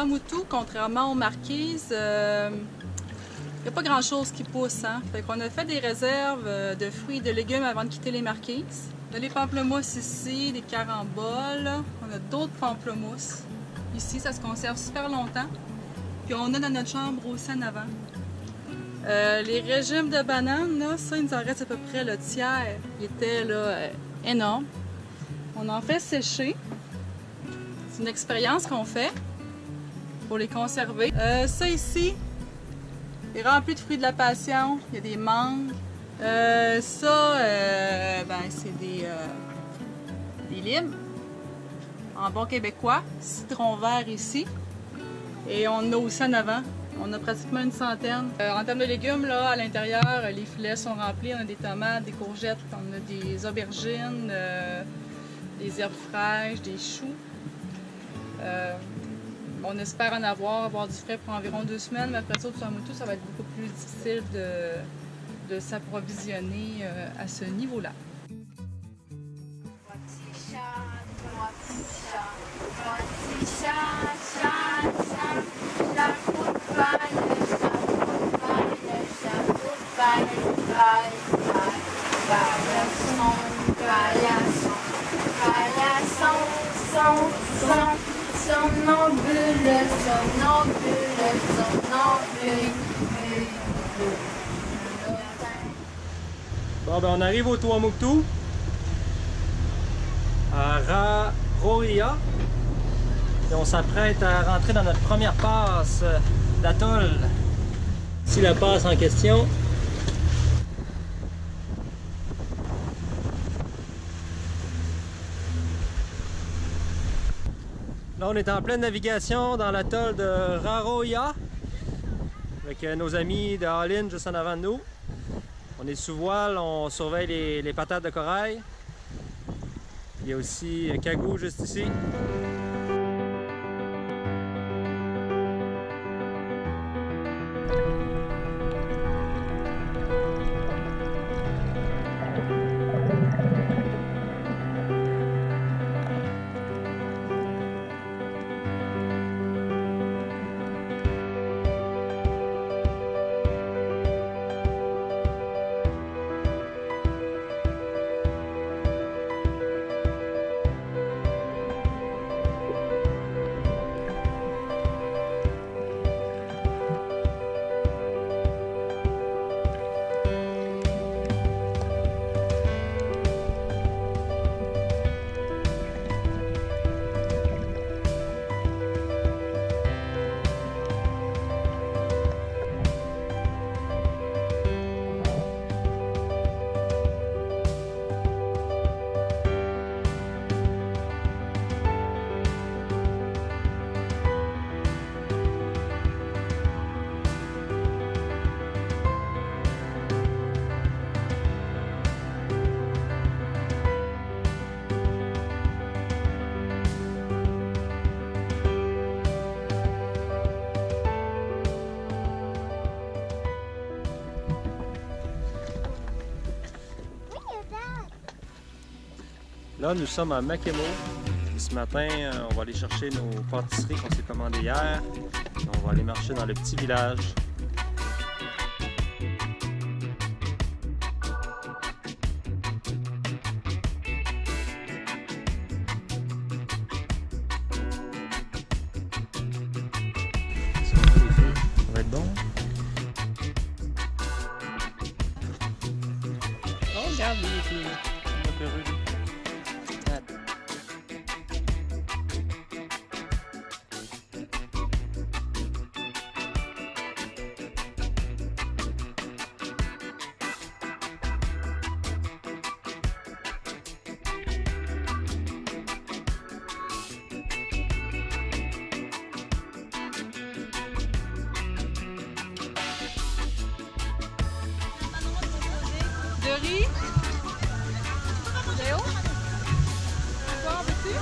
Tuamotu, contrairement aux marquises, il n'y a pas grand-chose qui pousse. Hein? Fait qu'on a fait des réserves de fruits et de légumes avant de quitter les marquises. On a les pamplemousses ici, des caramboles. On a d'autres pamplemousses. Ici, ça se conserve super longtemps. Puis on a dans notre chambre aussi en avant. Les régimes de bananes, là, ça, il nous en reste à peu près le tiers. Il était là, énorme. On en fait sécher. C'est une expérience qu'on fait pour les conserver. Ça ici, est rempli de fruits de la passion. Il y a des mangues. Ben, c'est des limes. En bon québécois. Citron vert ici. Et on en a aussi en avant. On a pratiquement une centaine. En termes de légumes, là, à l'intérieur, les filets sont remplis. On a des tomates, des courgettes, on a des aubergines, des herbes fraîches, des choux. On espère en avoir du frais pour environ 2 semaines, mais après ça, au Tuamotu, ça va être beaucoup plus difficile de s'approvisionner à ce niveau-là. Bon, ben on arrive au Tuamotu, à Raroia, et on s'apprête à rentrer dans notre première passe d'atoll. Ici la passe en question. Là, on est en pleine navigation dans l'atoll de Raroia avec nos amis de All-In juste en avant de nous. On est sous voile, on surveille les patates de corail. Il y a aussi Kagou juste ici. Là, nous sommes à Makemo. Ce matin, on va aller chercher nos pâtisseries qu'on s'est commandées hier. On va aller marcher dans le petit village. Ça va être bon. Oh, regarde les filles. De riz. Léo? Encore un petit?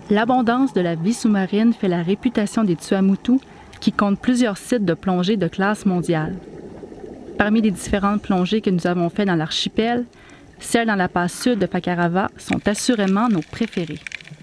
L'abondance de la vie sous-marine fait la réputation des Tuamotu, qui comptent plusieurs sites de plongée de classe mondiale. Parmi les différentes plongées que nous avons faites dans l'archipel, celles dans la passe sud de Fakarava sont assurément nos préférées.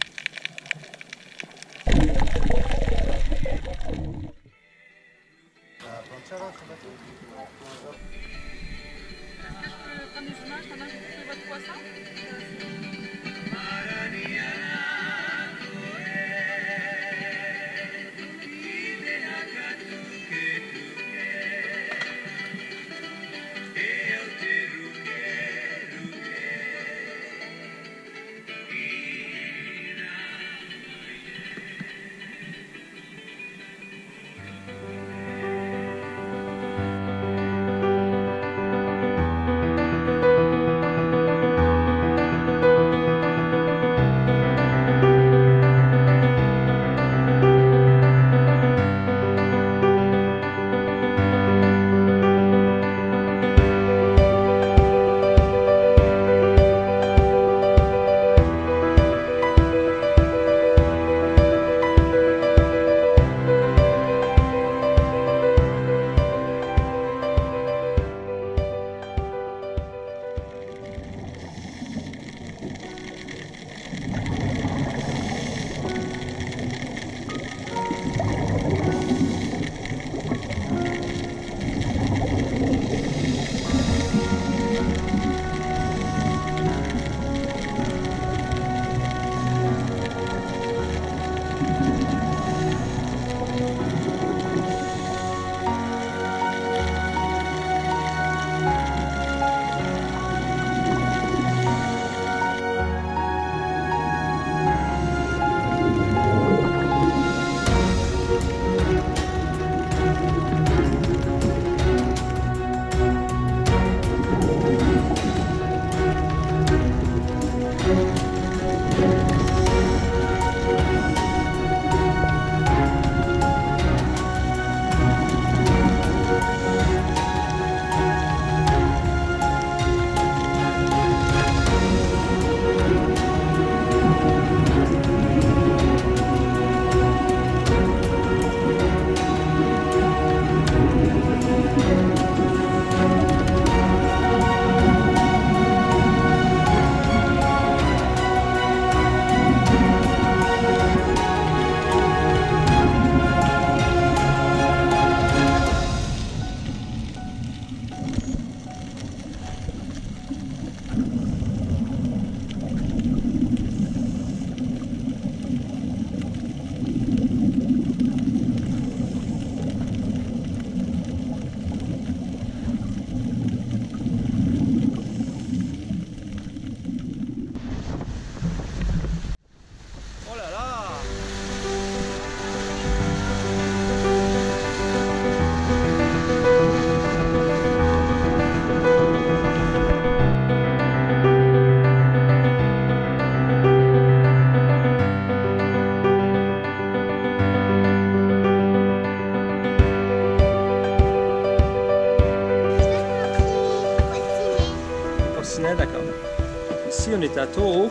D'accord. Ici, on est à Toho.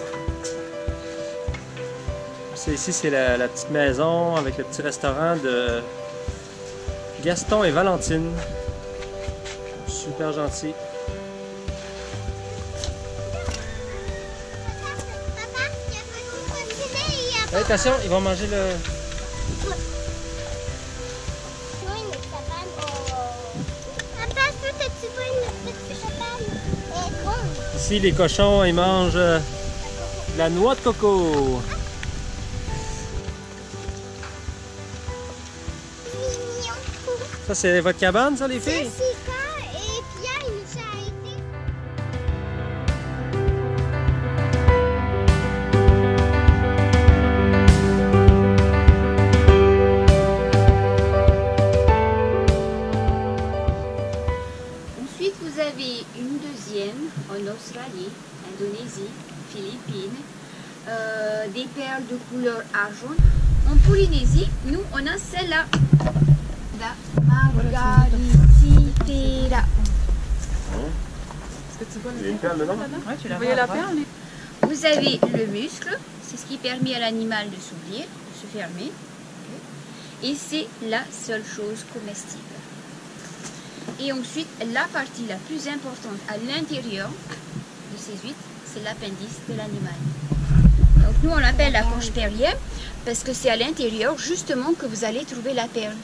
Ici, c'est la petite maison avec le petit restaurant de Gaston et Valentine. Super gentil. Hey, attention, ils vont manger le... Ici, les cochons, ils mangent la noix de coco. Ça, c'est votre cabane, ça, les filles? Ensuite, vous avez une deuxième en Australie, Indonésie, Philippines, des perles de couleur argent. En Polynésie, nous, on a celle-là, la Margaritifera. Est-ce que tu vois une perle dedans? Ouais, tu la vois la perle? Vous avez le muscle, c'est ce qui permet à l'animal de s'ouvrir, de se fermer. Et c'est la seule chose comestible. Et ensuite, la partie la plus importante à l'intérieur de ces huîtres, c'est l'appendice de l'animal. Donc nous, on l'appelle la poche perlière parce que c'est à l'intérieur justement que vous allez trouver la perle.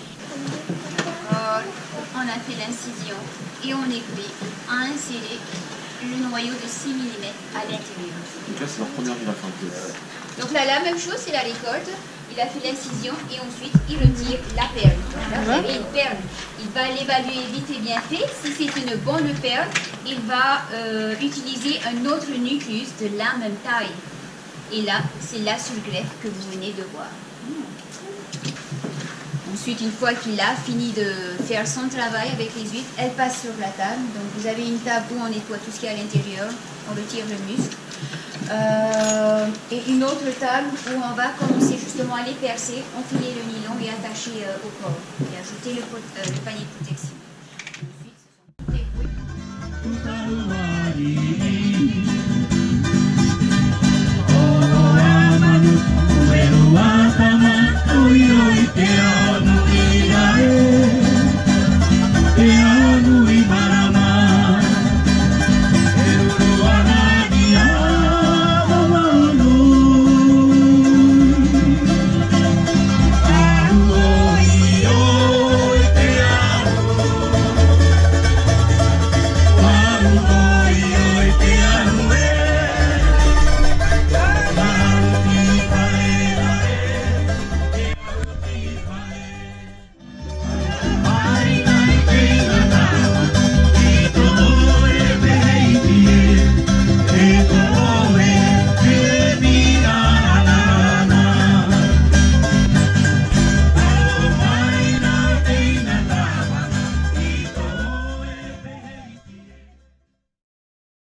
On a fait l'incision et on est prêt à insérer le noyau de 6 mm à l'intérieur. Donc là, c'est leur première greffe un peu. Donc là, la même chose, c'est la récolte. Il a fait l'incision et ensuite il retire la perle. Donc là, vous avez une perle. Il va l'évaluer vite et bien fait. Si c'est une bonne perle, il va utiliser un autre nucléus de la même taille. Et là, c'est la surgreffe que vous venez de voir. Ensuite, une fois qu'il a fini de faire son travail avec les huîtres, elle passe sur la table. Donc vous avez une table où on nettoie tout ce qui est à l'intérieur, on retire le muscle. Et une autre table où on va commencer justement à les percer, enfiler le nylon et attacher au corps. Et ajouter le panier de protection. Et ensuite, ce sont toutes les